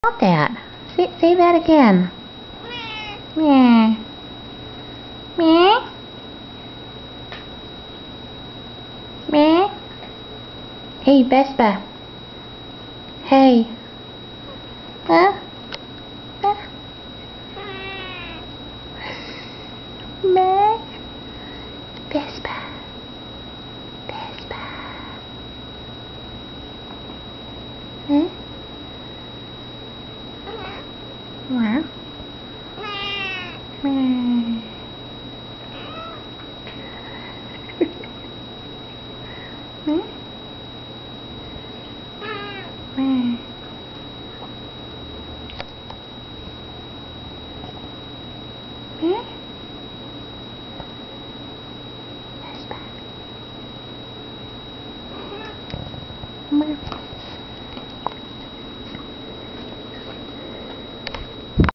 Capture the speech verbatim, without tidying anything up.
About that. Say, say that again. Meh. Meh. Meh. Hey, Vespa. Hey. Huh? Huh? Meh. Vespa. Vespa. Huh? Wow. Meh. Meh. Meh. Meh.